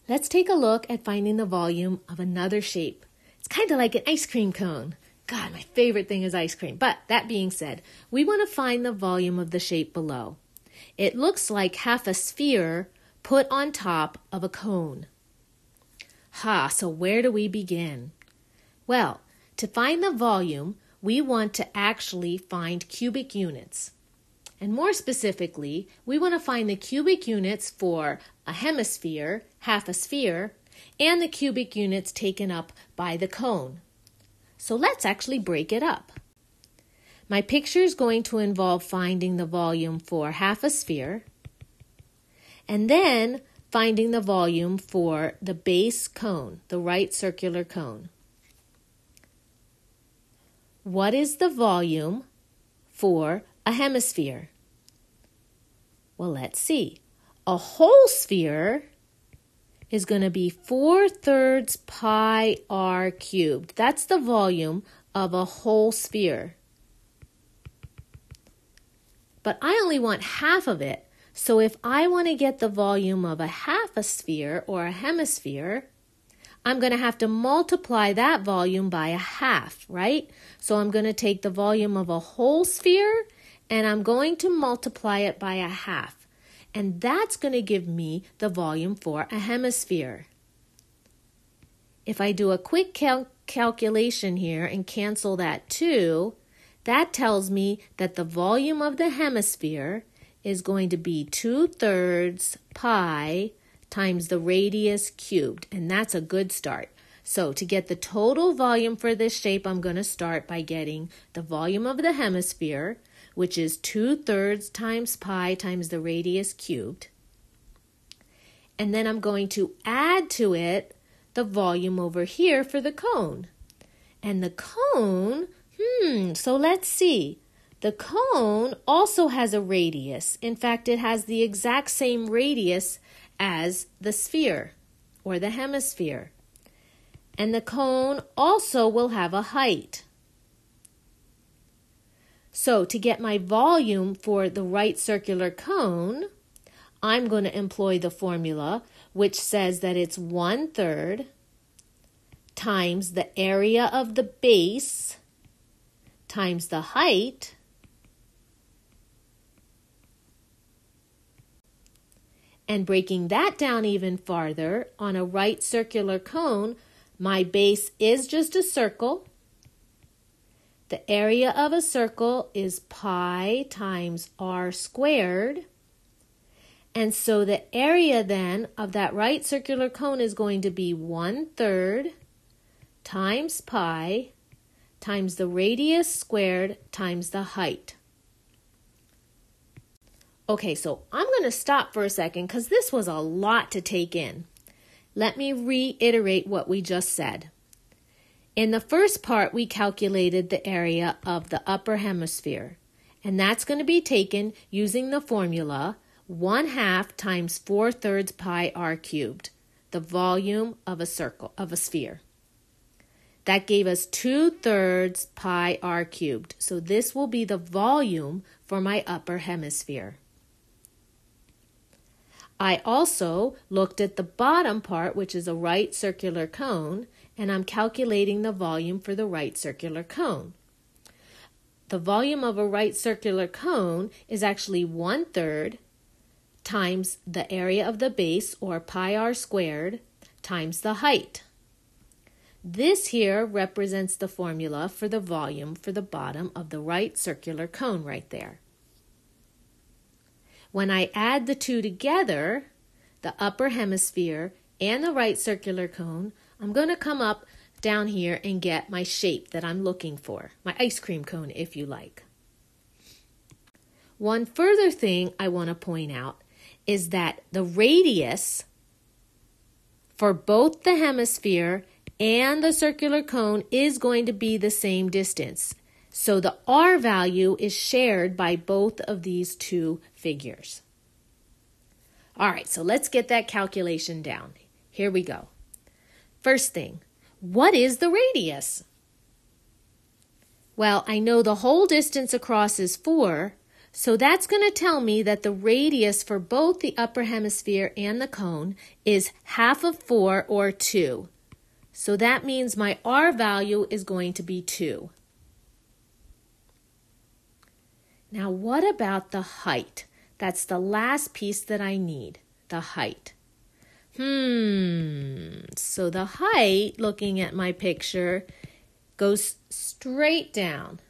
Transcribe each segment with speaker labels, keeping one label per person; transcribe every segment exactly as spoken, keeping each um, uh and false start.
Speaker 1: Let's take a look at finding the volume of another shape. It's kind of like an ice cream cone. God, my favorite thing is ice cream. But that being said, we want to find the volume of the shape below. It looks like half a sphere put on top of a cone. Ha, so where do we begin? Well, to find the volume, we want to actually find cubic units. And more specifically, we want to find the cubic units for a hemisphere, half a sphere, and the cubic units taken up by the cone. So let's actually break it up. My picture is going to involve finding the volume for half a sphere, and then finding the volume for the base cone, the right circular cone. What is the volume for a hemisphere? Well, let's see. A whole sphere is going to be four thirds pi r cubed. That's the volume of a whole sphere. But I only want half of it. So if I want to get the volume of a half a sphere or a hemisphere, I'm going to have to multiply that volume by a half, right? So I'm going to take the volume of a whole sphere and I'm going to multiply it by a half. And that's going to give me the volume for a hemisphere. If I do a quick cal- calculation here and cancel that two, that tells me that the volume of the hemisphere is going to be two thirds pi times the radius cubed, and that's a good start. So to get the total volume for this shape, I'm going to start by getting the volume of the hemisphere, which is two thirds times pi times the radius cubed. And then I'm going to add to it the volume over here for the cone. And the cone, hmm, so let's see. The cone also has a radius. In fact, it has the exact same radius as the sphere or the hemisphere. And the cone also will have a height. So to get my volume for the right circular cone, I'm going to employ the formula which says that it's one third times the area of the base times the height and breaking that down even farther, on a right circular cone, my base is just a circle. The area of a circle is pi times r squared. And so the area then of that right circular cone is going to be one third times pi times the radius squared times the height. Okay, so I'm going to stop for a second because this was a lot to take in. Let me reiterate what we just said. In the first part, we calculated the area of the upper hemisphere, and that's going to be taken using the formula one half times four thirds pi r cubed, the volume of a circle, of a sphere. That gave us two thirds pi r cubed, so this will be the volume for my upper hemisphere. I also looked at the bottom part, which is a right circular cone, and I'm calculating the volume for the right circular cone. The volume of a right circular cone is actually one third times the area of the base, or pi r squared, times the height. This here represents the formula for the volume for the bottom of the right circular cone right there. When I add the two together, the upper hemisphere and the right circular cone, I'm going to come up down here and get my shape that I'm looking for, my ice cream cone if you like. One further thing I want to point out is that the radius for both the hemisphere and the circular cone is going to be the same distance. So the r value is shared by both of these two figures. All right, so let's get that calculation down. Here we go. First thing, what is the radius? Well, I know the whole distance across is four, So that's going to tell me that the radius for both the upper hemisphere and the cone is half of four, or two. So that means my R value is going to be two. Now what about the height? That's the last piece that I need, the height. Hmm, so the height, looking at my picture, goes straight down.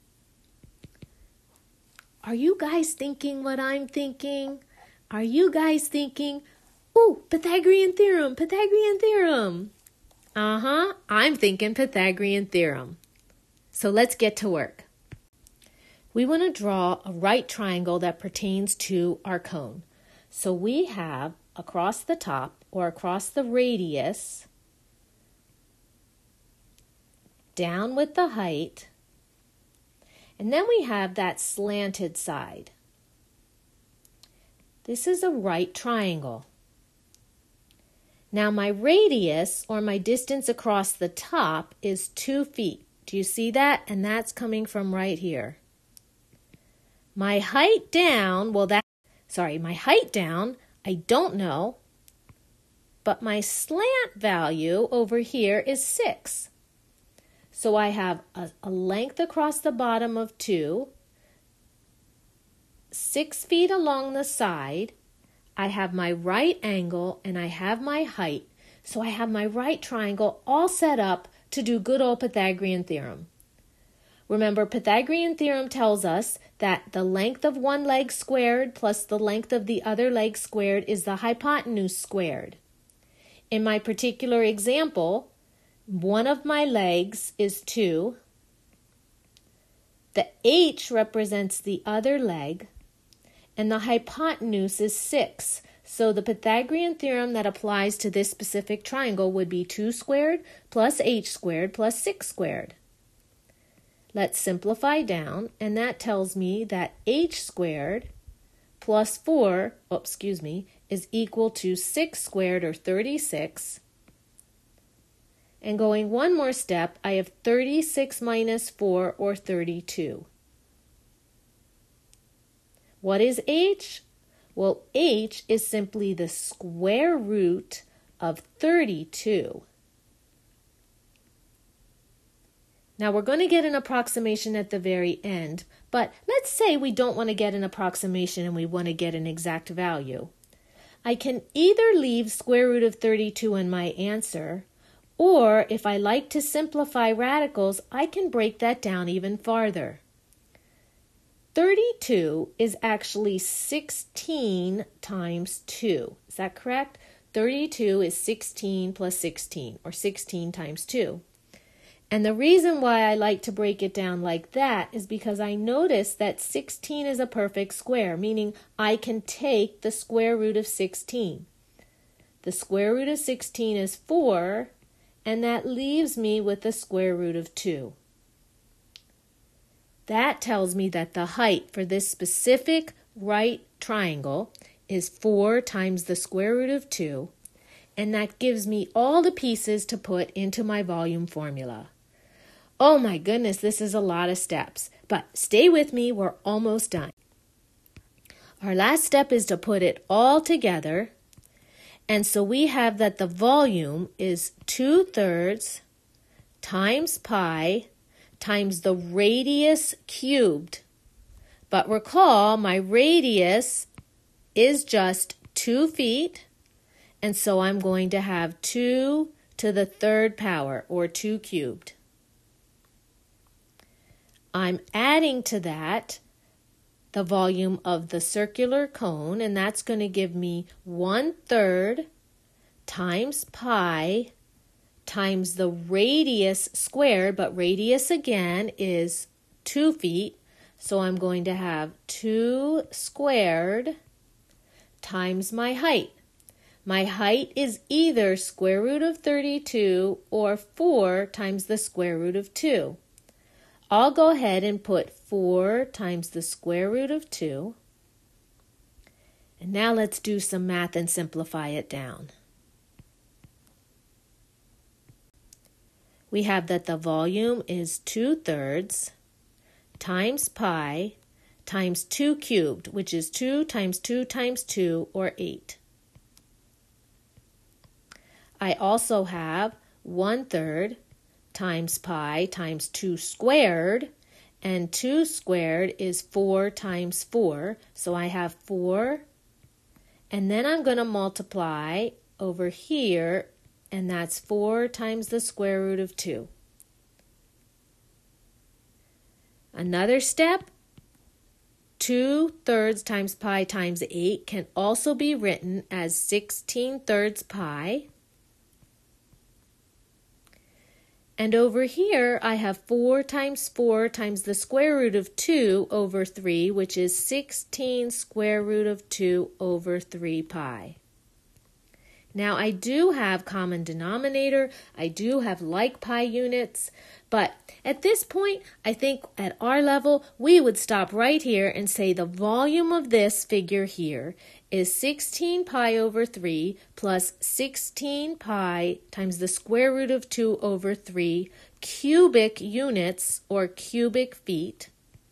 Speaker 1: Are you guys thinking what I'm thinking? Are you guys thinking, ooh, Pythagorean theorem, Pythagorean theorem? Uh-huh, I'm thinking Pythagorean theorem. So let's get to work. We want to draw a right triangle that pertains to our cone. So we have across the top, or across the radius, down with the height, and then we have that slanted side. This is a right triangle. Now my radius, or my distance across the top, is two feet. Do you see that? And that's coming from right here. My height down, well that, sorry, my height down, I don't know, but my slant value over here is six. So I have a, a length across the bottom of two, six feet along the side. I have my right angle and I have my height. So I have my right triangle all set up to do good old Pythagorean theorem. Remember, Pythagorean theorem tells us that the length of one leg squared plus the length of the other leg squared is the hypotenuse squared. In my particular example, one of my legs is two. The H represents the other leg, and the hypotenuse is six. So the Pythagorean theorem that applies to this specific triangle would be two squared plus h squared plus six squared. Let's simplify down, and that tells me that h squared plus four, oh, excuse me, is equal to six squared, or thirty-six. And going one more step, I have thirty-six minus four, or thirty-two. What is h? Well, h is simply the square root of thirty-two. Now we're going to get an approximation at the very end, but let's say we don't want to get an approximation and we want to get an exact value. I can either leave square root of thirty-two in my answer, or if I like to simplify radicals, I can break that down even farther. thirty-two is actually sixteen times two. Is that correct? thirty-two is sixteen plus sixteen, or sixteen times two. And the reason why I like to break it down like that is because I notice that sixteen is a perfect square, meaning I can take the square root of sixteen. The square root of sixteen is four, and that leaves me with the square root of two. That tells me that the height for this specific right triangle is four times the square root of two, and that gives me all the pieces to put into my volume formula. Oh my goodness, this is a lot of steps, but stay with me, we're almost done. Our last step is to put it all together, and so we have that the volume is two thirds times pi times the radius cubed. But recall, my radius is just two feet, and so I'm going to have two to the third power, or two cubed. I'm adding to that the volume of the circular cone, and that's going to give me one third times pi times the radius squared, but radius again is two feet, so I'm going to have two squared times my height. My height is either square root of thirty-two or four times the square root of two. I'll go ahead and put four times the square root of two. And now let's do some math and simplify it down. We have that the volume is two thirds times pi times two cubed, which is two times two times two, or eight. I also have one third times pi times two squared, and two squared is four times four, so I have four, and then I'm going to multiply over here, and that's four times the square root of two. Another step, two thirds times pi times eight can also be written as sixteen thirds pi. And over here, I have four times four times the square root of two over three, which is sixteen square root of two over three pi. Now, I do have common denominator. I do have like pi units. But at this point, I think at our level, we would stop right here and say the volume of this figure here is sixteen pi over three plus sixteen pi times the square root of two over three cubic units, or cubic feet,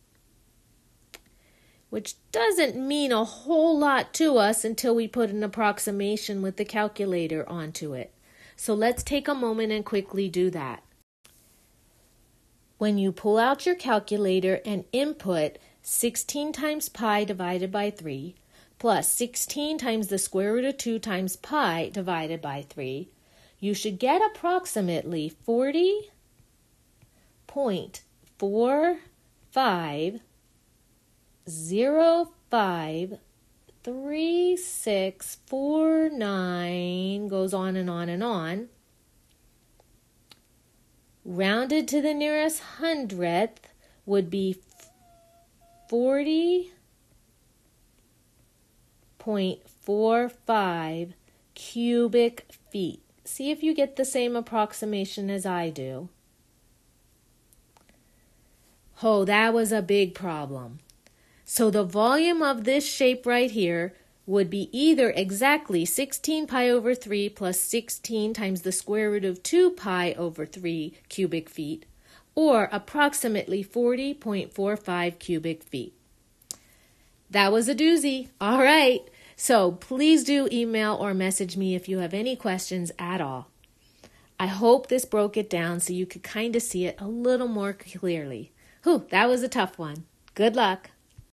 Speaker 1: which doesn't mean a whole lot to us until we put an approximation with the calculator onto it. So let's take a moment and quickly do that. When you pull out your calculator and input sixteen times pi divided by three plus sixteen times the square root of two times pi divided by three, you should get approximately forty point four five zero five three six four nine, goes on and on and on. Rounded to the nearest hundredth would be forty point four five cubic feet. See if you get the same approximation as I do. Oh, that was a big problem. So the volume of this shape right here would be either exactly sixteen pi over three plus sixteen times the square root of two pi over three cubic feet, or approximately forty point four five cubic feet. That was a doozy. All right. So please do email or message me if you have any questions at all. I hope this broke it down so you could kind of see it a little more clearly. Whew, that was a tough one. Good luck.